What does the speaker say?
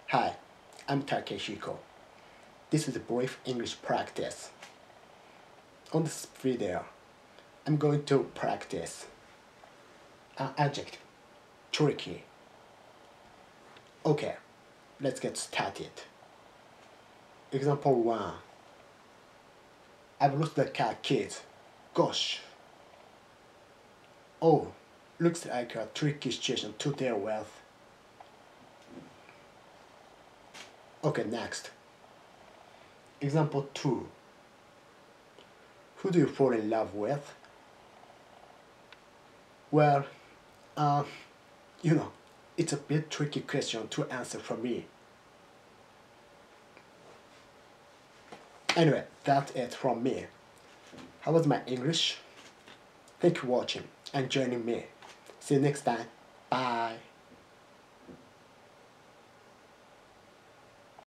Hi, I'm Takeshiko. This is a brief English practice. On this video, I'm going to practice an adjective, tricky. Okay, let's get started. Example 1. I've lost the cat keys. Gosh. Oh, looks like a tricky situation to deal with. Okay, next. Example 2. Who do you fall in love with? Well, it's a bit tricky question to answer for me. Anyway, that's it from me. How was my English? Thank you for watching and joining me. See you next time. Bye.